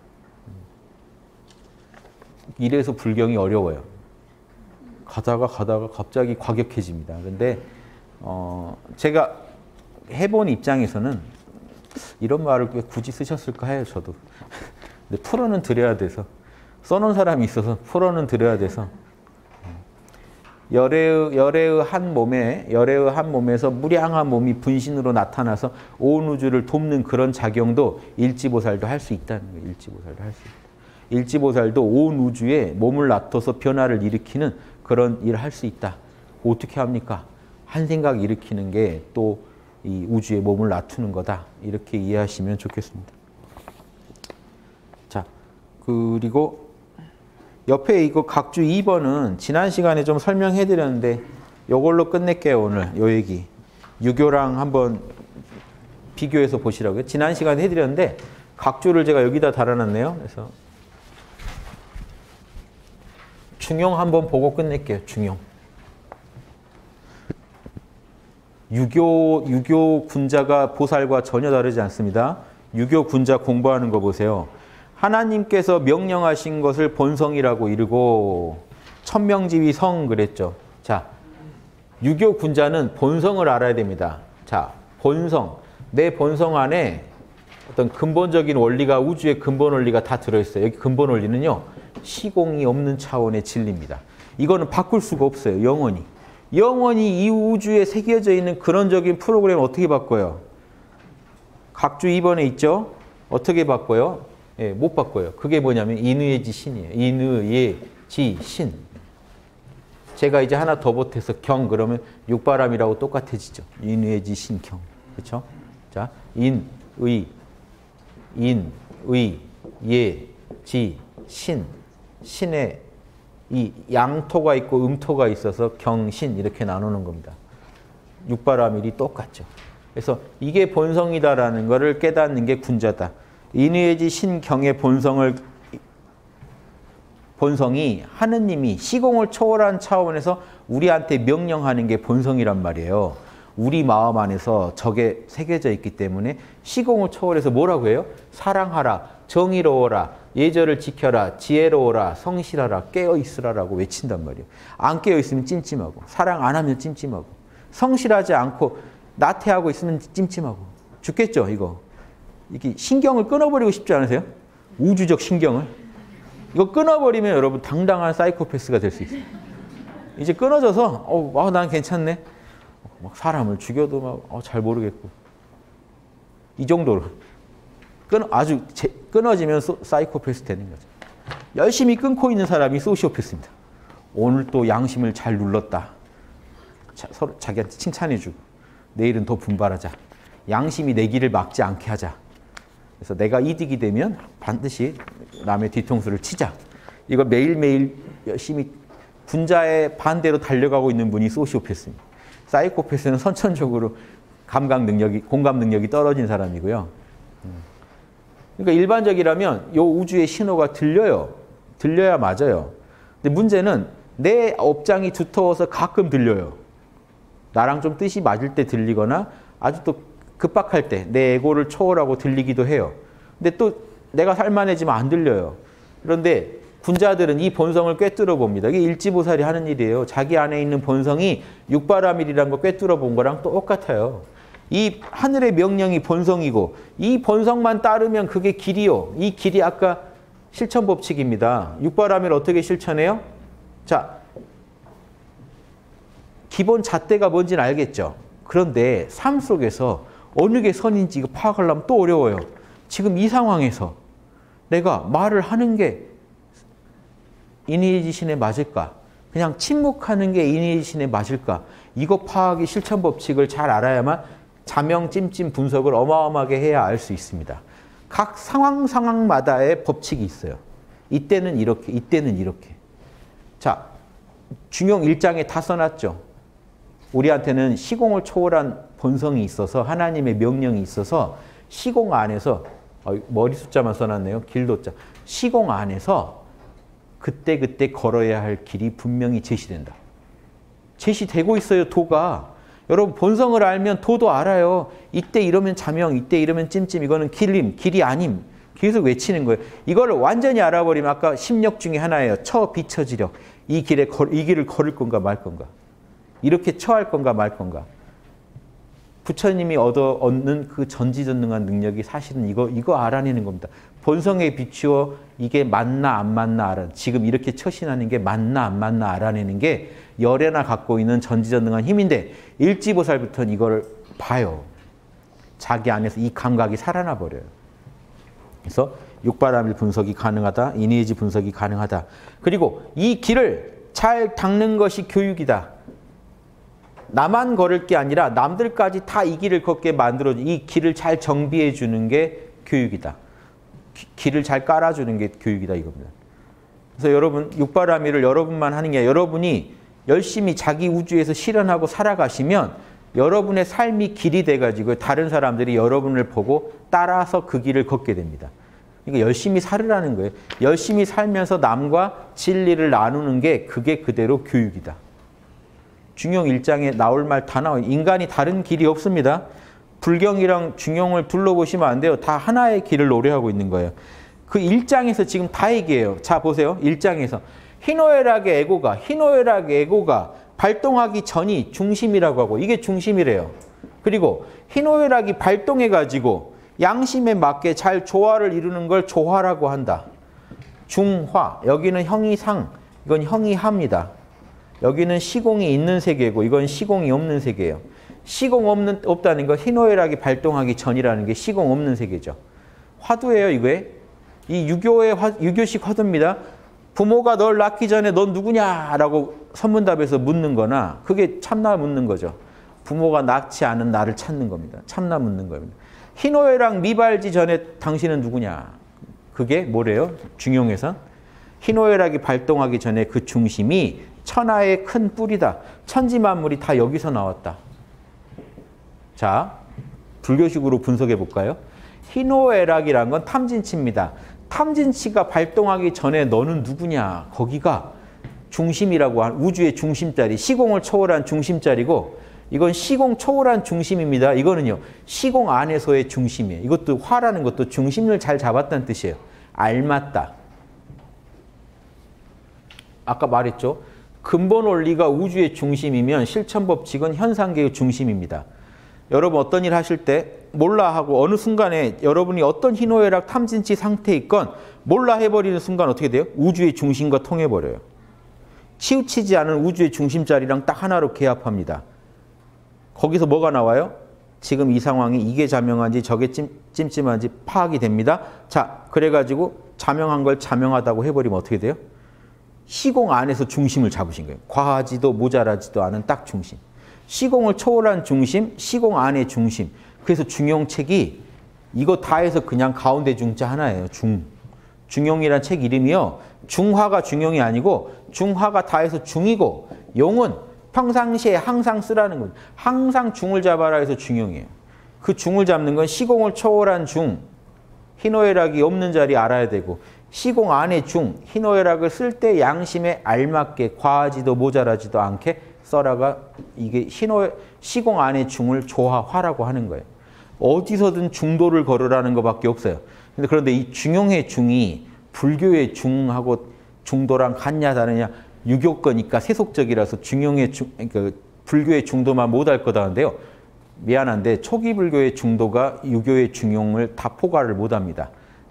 이래서 불경이 어려워요. 가다가 가다가 갑자기 과격해집니다. 그런데 어 제가 해본 입장에서는 이런 말을 왜 굳이 쓰셨을까 해요, 저도. 근데 풀어는 드려야 돼서 써놓은 사람이 있어서 풀어는 드려야 돼서 열애의, 열애의 한 몸에, 열애의 한 몸에서 무량한 몸이 분신으로 나타나서 온 우주를 돕는 그런 작용도 일지보살도 할 수 있다는 거예요. 일지보살도 할 수 있다. 일지보살도 온 우주에 몸을 놔둬서 변화를 일으키는 그런 일을 할 수 있다. 어떻게 합니까? 한 생각 일으키는 게 또 이 우주에 몸을 놔두는 거다. 이렇게 이해하시면 좋겠습니다. 자, 그리고 옆에 이거 각주 이 번은 지난 시간에 좀 설명해 드렸는데 이걸로 끝낼게요. 오늘 요 얘기. 유교랑 한번 비교해서 보시라고요. 지난 시간에 해드렸는데 각주를 제가 여기다 달아놨네요. 그래서 중용 한번 보고 끝낼게요. 중용. 유교, 유교 군자가 보살과 전혀 다르지 않습니다. 유교 군자 공부하는 거 보세요. 하나님께서 명령하신 것을 본성이라고 이르고 천명지위 성 그랬죠. 자, 유교 군자는 본성을 알아야 됩니다. 자, 본성. 내 본성 안에 어떤 근본적인 원리가 우주의 근본 원리가 다 들어있어요. 여기 근본 원리는요. 시공이 없는 차원의 진리입니다. 이거는 바꿀 수가 없어요. 영원히. 영원히 이 우주에 새겨져 있는 근원적인 프로그램을 어떻게 바꿔요? 각주 이 번에 있죠? 어떻게 바꿔요? 예, 못 바꿔요. 그게 뭐냐면 인의지 신이에요. 인의지 신. 제가 이제 하나 더 보태서 경 그러면 육바람이라고 똑같아지죠. 인의지 신 경. 그렇죠? 자, 인, 의, 인, 의, 예, 지, 신. 신의 이 양토가 있고 음토가 있어서 경신 이렇게 나누는 겁니다. 육바라밀이 똑같죠. 그래서 이게 본성이다라는 것을 깨닫는 게 군자다. 인의지 신경의 본성을 본성이 하느님이 시공을 초월한 차원에서 우리한테 명령하는 게 본성이란 말이에요. 우리 마음 안에서 저게 새겨져 있기 때문에 시공을 초월해서 뭐라고 해요? 사랑하라, 정의로워라, 예절을 지켜라, 지혜로워라, 성실하라, 깨어있으라라고 외친단 말이에요. 안 깨어있으면 찜찜하고, 사랑 안 하면 찜찜하고, 성실하지 않고 나태하고 있으면 찜찜하고 죽겠죠 이거. 이게 신경을 끊어버리고 싶지 않으세요? 우주적 신경을. 이거 끊어버리면 여러분 당당한 사이코패스가 될 수 있어요. 이제 끊어져서 어, 아, 난 괜찮네. 막 사람을 죽여도 막 어, 잘 모르겠고 이 정도로 끊어, 아주 제, 끊어지면 소, 사이코패스 되는 거죠. 열심히 끊고 있는 사람이 소시오패스입니다. 오늘 또 양심을 잘 눌렀다. 자, 서로 자기한테 칭찬해주고 내일은 더 분발하자. 양심이 내 길을 막지 않게 하자. 그래서 내가 이득이 되면 반드시 남의 뒤통수를 치자. 이거 매일매일 열심히 군자의 반대로 달려가고 있는 분이 소시오패스입니다. 사이코패스는 선천적으로 감각 능력이, 공감 능력이 떨어진 사람이고요. 그러니까 일반적이라면 이 우주의 신호가 들려요. 들려야 맞아요. 근데 문제는 내 업장이 두터워서 가끔 들려요. 나랑 좀 뜻이 맞을 때 들리거나 아주 또 급박할 때 내 에고를 초월하고 들리기도 해요. 근데 또 내가 살만해지면 안 들려요. 그런데 군자들은 이 본성을 꿰뚫어 봅니다. 이게 일지보살이 하는 일이에요. 자기 안에 있는 본성이 육바라밀이라는 거 꿰뚫어 본 거랑 똑같아요. 이 하늘의 명령이 본성이고 이 본성만 따르면 그게 길이요. 이 길이 아까 실천법칙입니다. 육바라밀 어떻게 실천해요? 자, 기본 잣대가 뭔지는 알겠죠. 그런데 삶 속에서 어느 게 선인지 이거 파악하려면 또 어려워요. 지금 이 상황에서 내가 말을 하는 게 인의지신에 맞을까? 그냥 침묵하는 게 인의지신에 맞을까? 이거 파악이 실천법칙을 잘 알아야만 자명, 찜찜 분석을 어마어마하게 해야 알 수 있습니다. 각 상황 상황마다의 법칙이 있어요. 이때는 이렇게, 이때는 이렇게. 자, 중용 일 장에 다 써놨죠. 우리한테는 시공을 초월한 본성이 있어서 하나님의 명령이 있어서 시공 안에서 어, 머리 숫자만 써놨네요. 길도자. 시공 안에서 그때그때 걸어야 할 길이 분명히 제시된다. 제시되고 있어요. 도가. 여러분 본성을 알면 도도 알아요. 이때 이러면 자명, 이때 이러면 찜찜. 이거는 길임, 길이 아님. 계속 외치는 거예요. 이걸 완전히 알아버리면 아까 심력 중에 하나예요. 처, 비처지력. 이 길에 걸, 이 길을 걸을 건가 말 건가. 이렇게 처할 건가 말 건가. 부처님이 얻어 얻는 그 전지전능한 능력이 사실은 이거 이거 알아내는 겁니다. 본성에 비추어 이게 맞나 안 맞나 알아. 지금 이렇게 처신하는 게 맞나 안 맞나 알아내는 게 열애나 갖고 있는 전지전능한 힘인데 일지보살부터는 이걸 봐요. 자기 안에서 이 감각이 살아나 버려요. 그래서 육바라밀 분석이 가능하다. 이니에지 분석이 가능하다. 그리고 이 길을 잘 닦는 것이 교육이다. 나만 걸을 게 아니라 남들까지 다 이 길을 걷게 만들어줘. 이 길을 잘 정비해 주는 게 교육이다. 기, 길을 잘 깔아주는 게 교육이다 이겁니다. 그래서 여러분 육바라밀을 여러분만 하는 게 아니라 여러분이 열심히 자기 우주에서 실현하고 살아가시면 여러분의 삶이 길이 돼가지고 다른 사람들이 여러분을 보고 따라서 그 길을 걷게 됩니다. 그러니까 열심히 살으라는 거예요. 열심히 살면서 남과 진리를 나누는 게 그게 그대로 교육이다. 중용 일 장에 나올 말 다 나와요. 인간이 다른 길이 없습니다. 불경이랑 중용을 둘러보시면 안 돼요. 다 하나의 길을 노래하고 있는 거예요. 그 일 장에서 지금 다 얘기해요. 자 보세요. 일 장에서 희노애락의 에고가 희노애락의 에고가 발동하기 전이 중심이라고 하고 이게 중심이래요. 그리고 희노애락이 발동해가지고 양심에 맞게 잘 조화를 이루는 걸 조화라고 한다. 중화, 여기는 형이상, 이건 형이합니다. 여기는 시공이 있는 세계고 이건 시공이 없는 세계예요. 시공 없는, 없다는 건 희노애락이 발동하기 전이라는 게 시공 없는 세계죠. 화두예요, 이거에. 이 유교의 화, 유교식 화두입니다. 부모가 널 낳기 전에 넌 누구냐라고 선문답에서 묻는 거나 그게 참나 묻는 거죠. 부모가 낳지 않은 나를 찾는 겁니다. 참나 묻는 겁니다. 희노애락 미발지 전에 당신은 누구냐. 그게 뭐래요? 중용에선. 희노애락이 발동하기 전에 그 중심이 천하의 큰 뿌리다. 천지만물이 다 여기서 나왔다. 자, 불교식으로 분석해 볼까요? 희노애락이란 건 탐진치입니다. 탐진치가 발동하기 전에 너는 누구냐. 거기가 중심이라고 한 우주의 중심자리, 시공을 초월한 중심자리고 이건 시공 초월한 중심입니다. 이거는요. 시공 안에서의 중심이에요. 이것도 화라는 것도 중심을 잘 잡았다는 뜻이에요. 알맞다. 아까 말했죠. 근본 원리가 우주의 중심이면 실천법칙은 현상계의 중심입니다. 여러분 어떤 일 하실 때 몰라 하고 어느 순간에 여러분이 어떤 희노애락 탐진치 상태에 있건 몰라 해버리는 순간 어떻게 돼요? 우주의 중심과 통해버려요. 치우치지 않은 우주의 중심자리랑 딱 하나로 개합합니다. 거기서 뭐가 나와요? 지금 이 상황이 이게 자명한지 저게 찜, 찜찜한지 파악이 됩니다. 자, 그래가지고 자명한 걸 자명하다고 해버리면 어떻게 돼요? 시공 안에서 중심을 잡으신 거예요. 과하지도 모자라지도 않은 딱 중심. 시공을 초월한 중심, 시공 안의 중심. 그래서 중용책이 이거 다 해서 그냥 가운데 중자 하나예요. 중. 중용이란 책 이름이요. 중화가 중용이 아니고 중화가 다 해서 중이고 용은 평상시에 항상 쓰라는 거예요. 항상 중을 잡아라 해서 중용이에요. 그 중을 잡는 건 시공을 초월한 중. 희노애락이 없는 자리 알아야 되고 시공 안의 중. 희노애락을 쓸 때 양심에 알맞게 과하지도 모자라지도 않게 써라가 이게 희노 시공 안의 중을 조화화라고 하는 거예요. 어디서든 중도를 걸으라는 것밖에 없어요. 근데 그런데 이 중용의 중이 불교의 중하고 중도랑 같냐 다르냐 유교 거니까 세속적이라서 중용의 중 그러니까 불교의 중도만 못할 거다는데요. 미안한데 초기 불교의 중도가 유교의 중용을 다 포괄을 못합니다.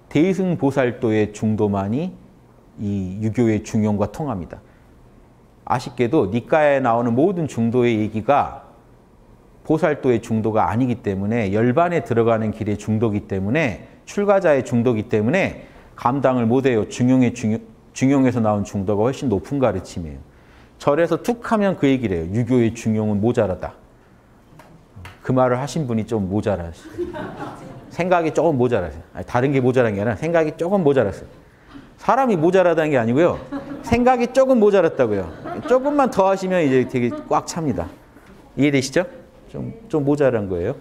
대승보살도의 중도만이 이 유교의 중용과 통합니다. 아쉽게도 니까에 나오는 모든 중도의 얘기가 보살도의 중도가 아니기 때문에 열반에 들어가는 길의 중도기 때문에 출가자의 중도기 때문에 감당을 못해요. 중용의 중용, 중용에서 나온 중도가 훨씬 높은 가르침이에요. 절에서 툭 하면 그 얘기를 해요. 유교의 중용은 모자라다. 그 말을 하신 분이 좀 모자라시죠. 생각이 조금 모자라세요. 아니, 다른 게 모자란 게 아니라 생각이 조금 모자랐어요. 사람이 모자라다는 게 아니고요. 생각이 조금 모자랐다고요. 조금만 더 하시면 이제 되게 꽉 찹니다. 이해되시죠? 좀, 좀 모자란 거예요.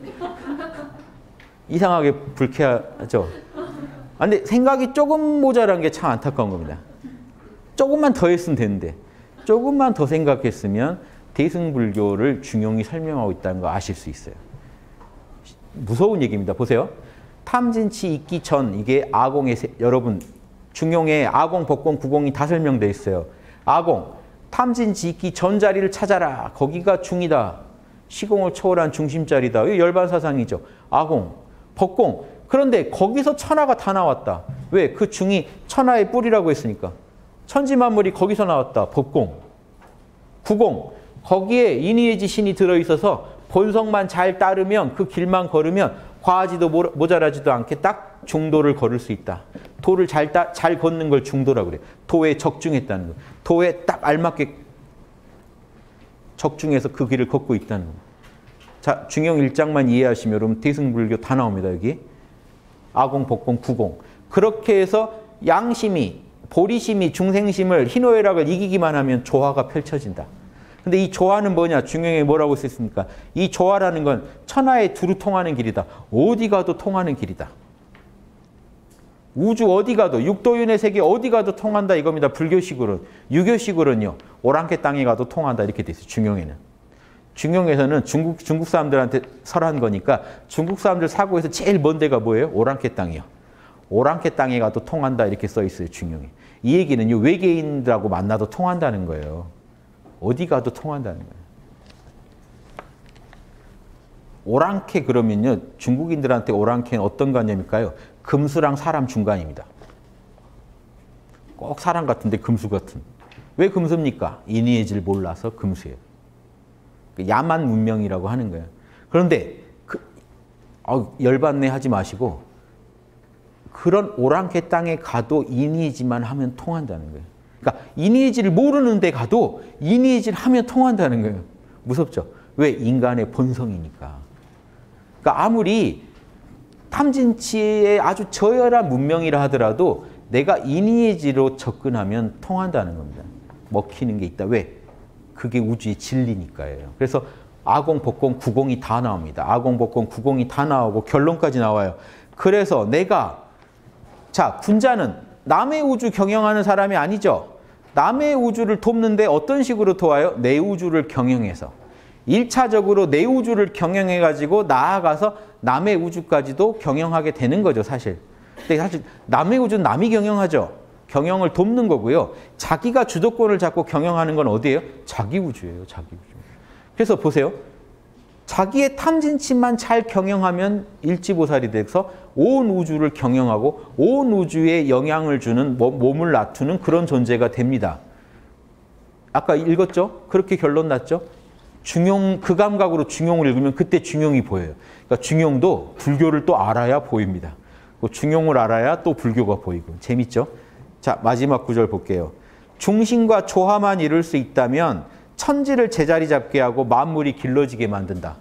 이상하게 불쾌하죠? 근데 생각이 조금 모자란 게 참 안타까운 겁니다. 조금만 더 했으면 되는데 조금만 더 생각했으면 대승불교를 중용이 설명하고 있다는 거 아실 수 있어요. 무서운 얘기입니다. 보세요. 탐진치 있기 전 이게 아공의 세, 여러분 중용에 아공, 법공, 구공이 다 설명되어 있어요. 아공, 탐진치 있기 전 자리를 찾아라. 거기가 중이다. 시공을 초월한 중심자리다. 이거 열반사상이죠. 아공, 법공. 그런데 거기서 천하가 다 나왔다. 왜? 그 중이 천하의 뿌리라고 했으니까. 천지만물이 거기서 나왔다. 법공. 구공. 거기에 인의의 지신이 들어있어서 본성만 잘 따르면 그 길만 걸으면 과하지도 모자라지도 않게 딱 중도를 걸을 수 있다. 도를 잘, 따, 잘 걷는 걸 중도라고 그래. 도에 적중했다는 거. 도에 딱 알맞게 적중해서 그 길을 걷고 있다는 거. 자, 중용 일 장만 이해하시면 여러분 대승불교 다 나옵니다. 여기. 아공, 법공, 구공. 그렇게 해서 양심이, 보리심이 중생심을 희노애락을 이기기만 하면 조화가 펼쳐진다. 근데 이 조화는 뭐냐? 중용에 뭐라고 썼습니까? 이 조화라는 건 천하에 두루 통하는 길이다. 어디 가도 통하는 길이다. 우주 어디 가도, 육도윤회 세계 어디 가도 통한다 이겁니다. 불교식으로는. 유교식으로는요. 오랑캐 땅에 가도 통한다 이렇게 돼 있어요. 중용에는. 중용에서는 중국, 중국 사람들한테 설한 거니까 중국 사람들 사고에서 제일 먼 데가 뭐예요? 오랑캐 땅이요. 오랑캐 땅에 가도 통한다 이렇게 써 있어요. 중용에. 이 얘기는요. 외계인들하고 만나도 통한다는 거예요. 어디 가도 통한다는 거예요. 오랑캐 그러면요. 중국인들한테 오랑캐는 어떤 관념일까요? 금수랑 사람 중간입니다. 꼭 사람 같은데 금수 같은. 왜 금수입니까? 인의의 질 몰라서 금수예요. 야만 문명이라고 하는 거예요. 그런데 그, 어, 열받네 하지 마시고 그런 오랑캐 땅에 가도 인의지만 하면 통한다는 거예요. 그러니까 인의지를 모르는 데 가도 인의지를 하면 통한다는 거예요. 무섭죠? 왜? 인간의 본성이니까. 그러니까 아무리 탐진치의 아주 저열한 문명이라 하더라도 내가 인의지로 접근하면 통한다는 겁니다. 먹히는 게 있다. 왜? 그게 우주의 진리니까요. 그래서 아공, 법공, 구공이 다 나옵니다. 아공, 법공, 구공이 다 나오고 결론까지 나와요. 그래서 내가 자, 군자는 남의 우주 경영하는 사람이 아니죠. 남의 우주를 돕는데 어떤 식으로 도와요? 내 우주를 경영해서. 일 차적으로 내 우주를 경영해가지고 나아가서 남의 우주까지도 경영하게 되는 거죠, 사실. 근데 사실 남의 우주는 남이 경영하죠. 경영을 돕는 거고요. 자기가 주도권을 잡고 경영하는 건 어디예요? 자기 우주예요, 자기 우주. 그래서 보세요. 자기의 탐진치만 잘 경영하면 일지보살이 돼서 온 우주를 경영하고 온 우주에 영향을 주는 몸을 놔두는 그런 존재가 됩니다. 아까 읽었죠? 그렇게 결론 났죠? 중용, 그 감각으로 중용을 읽으면 그때 중용이 보여요. 그러니까 중용도 불교를 또 알아야 보입니다. 중용을 알아야 또 불교가 보이고. 재밌죠? 자, 마지막 구절 볼게요. 중심과 조화만 이룰 수 있다면 천지를 제자리 잡게 하고 만물이 길러지게 만든다.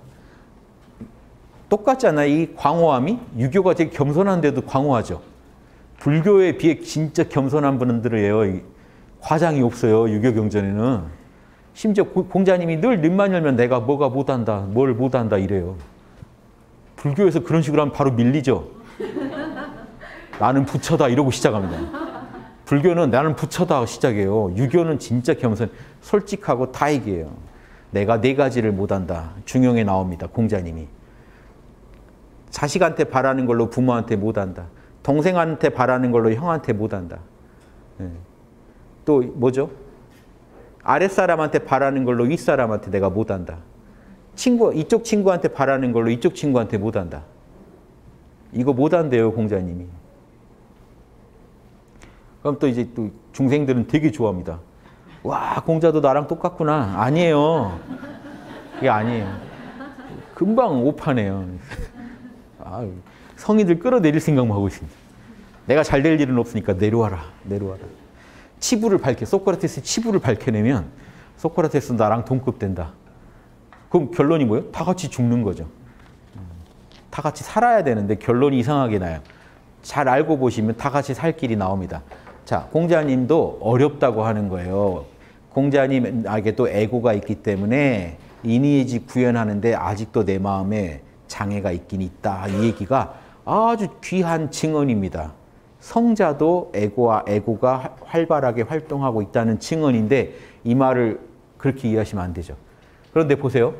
똑같잖아요. 이 광호함이 유교가 되게 겸손한데도 광호하죠. 불교에 비해 진짜 겸손한 분들이에요. 과장이 없어요. 유교 경전에는. 심지어 공자님이 늘 입만 열면 내가 뭐가 못한다, 뭘 못한다 이래요. 불교에서 그런 식으로 하면 바로 밀리죠. 나는 부처다 이러고 시작합니다. 불교는 나는 부처다 시작해요. 유교는 진짜 겸손, 솔직하고 다 얘기해요. 내가 네 가지를 못한다. 중용에 나옵니다. 공자님이. 자식한테 바라는 걸로 부모한테 못한다. 동생한테 바라는 걸로 형한테 못한다. 네. 또 뭐죠? 아랫사람한테 바라는 걸로 윗사람한테 내가 못한다. 친구, 이쪽 친구한테 바라는 걸로 이쪽 친구한테 못한다. 이거 못한대요, 공자님이. 그럼 또 이제 또 중생들은 되게 좋아합니다. 와, 공자도 나랑 똑같구나. 아니에요. 그게 아니에요. 금방 오판해요. 아, 성인들 끌어내릴 생각만 하고 있습니다. 내가 잘 될 일은 없으니까 내려와라. 내려와라. 치부를 밝혀, 소크라테스의 치부를 밝혀내면 소크라테스는 나랑 동급 된다. 그럼 결론이 뭐예요? 다 같이 죽는 거죠. 다 같이 살아야 되는데 결론이 이상하게 나요. 잘 알고 보시면 다 같이 살 길이 나옵니다. 자, 공자님도 어렵다고 하는 거예요. 공자님에게 또 애고가 있기 때문에 인의지 구현하는데 아직도 내 마음에 장애가 있긴 있다. 이 얘기가 아주 귀한 증언입니다. 성자도 애고와 애고가 활발하게 활동하고 있다는 증언인데 이 말을 그렇게 이해하시면 안 되죠. 그런데 보세요.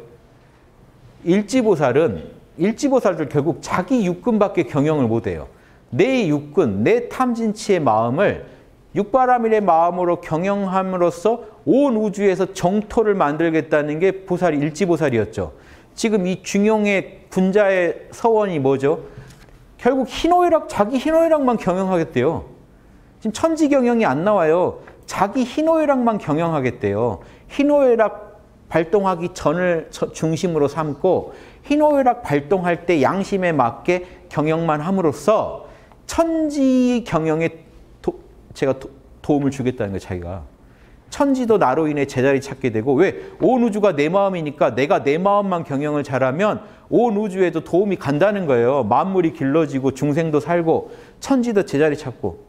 일지보살은 일지보살들 결국 자기 육근밖에 경영을 못해요. 내 육근, 내 탐진치의 마음을 육바라밀의 마음으로 경영함으로써 온 우주에서 정토를 만들겠다는 게 보살이 일지보살이었죠. 지금 이 중용의 군자의 서원이 뭐죠? 결국 희노애락, 자기 희노애락만 경영하겠대요. 지금 천지 경영이 안 나와요. 자기 희노애락만 경영하겠대요. 희노애락 발동하기 전을 중심으로 삼고 희노애락 발동할 때 양심에 맞게 경영만 함으로써 천지 경영에 도, 제가 도, 도움을 주겠다는 거예요. 자기가. 천지도 나로 인해 제자리 찾게 되고 왜? 온 우주가 내 마음이니까 내가 내 마음만 경영을 잘하면 온 우주에도 도움이 간다는 거예요. 만물이 길러지고 중생도 살고 천지도 제자리 찾고.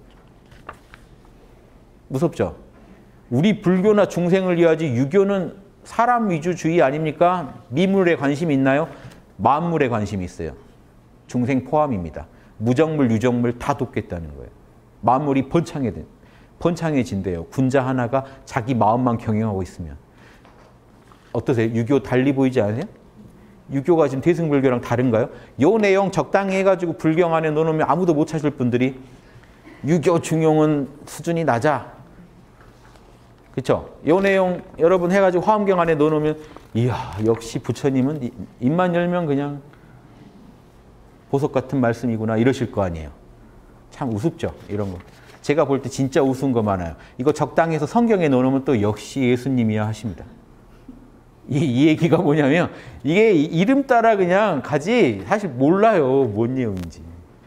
무섭죠? 우리 불교나 중생을 위하지 유교는 사람 위주주의 아닙니까? 미물에 관심이 있나요? 만물에 관심이 있어요. 중생 포함입니다. 무정물, 유정물 다 돕겠다는 거예요. 만물이 번창해, 번창해진대요. 군자 하나가 자기 마음만 경영하고 있으면. 어떠세요? 유교 달리 보이지 않으세요? 유교가 지금 대승불교랑 다른가요? 요 내용 적당히 해가지고 불경 안에 넣어놓으면 아무도 못 찾을 분들이 유교 중용은 수준이 낮아. 그렇죠? 요 내용 여러분 해가지고 화엄경 안에 넣어놓으면 이야 역시 부처님은 입만 열면 그냥 보석 같은 말씀이구나 이러실 거 아니에요. 참 우습죠 이런 거. 제가 볼 때 진짜 우스운 거 많아요. 이거 적당히 해서 성경에 넣어놓으면 또 역시 예수님이야 하십니다. 이, 이 얘기가 뭐냐면 이게 이름 따라 그냥 가지 사실 몰라요. 뭔 내용인지.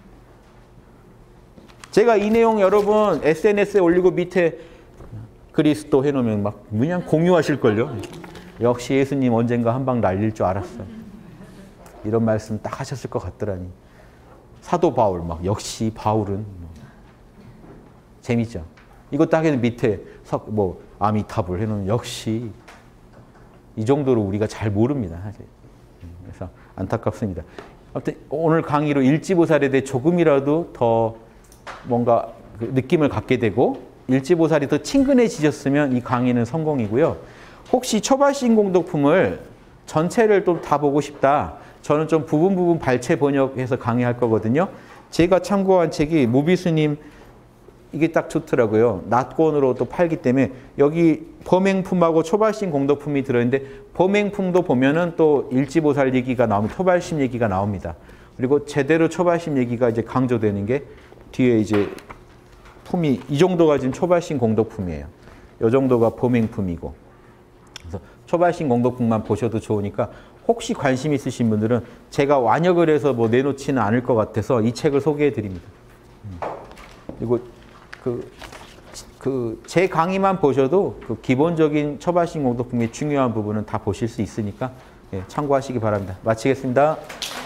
제가 이 내용 여러분 에스엔에스에 올리고 밑에 그리스도 해놓으면 막 그냥 공유하실걸요. 역시 예수님 언젠가 한 방 날릴 줄 알았어요. 이런 말씀 딱 하셨을 것 같더라니. 사도 바울 막 역시 바울은 뭐. 재밌죠. 이거 딱 해도 밑에 석, 뭐 아미타불 해놓으면 역시 이 정도로 우리가 잘 모릅니다. 사실. 그래서 안타깝습니다. 아무튼 오늘 강의로 일지보살에 대해 조금이라도 더 뭔가 그 느낌을 갖게 되고 일지보살이 더 친근해지셨으면 이 강의는 성공이고요. 혹시 초발신 공덕품을 전체를 또 다 보고 싶다. 저는 좀 부분 부분 발췌 번역해서 강의할 거거든요. 제가 참고한 책이 모비스님 이게 딱 좋더라고요. 낫권으로 또 팔기 때문에 여기 범행품하고 초발신 공덕품이 들어있는데 범행품도 보면은 또 일지보살 얘기가 나오면 초발심 얘기가 나옵니다. 그리고 제대로 초발심 얘기가 이제 강조되는 게 뒤에 이제 품이 이 정도가 지금 초발신 공덕품이에요. 이 정도가 범행품이고. 그래서 초발신 공덕품만 보셔도 좋으니까 혹시 관심 있으신 분들은 제가 완역을 해서 뭐 내놓지는 않을 것 같아서 이 책을 소개해 드립니다. 그리고 그, 그, 제 강의만 보셔도 그 기본적인 초발신 공덕품의 중요한 부분은 다 보실 수 있으니까 예, 참고하시기 바랍니다. 마치겠습니다.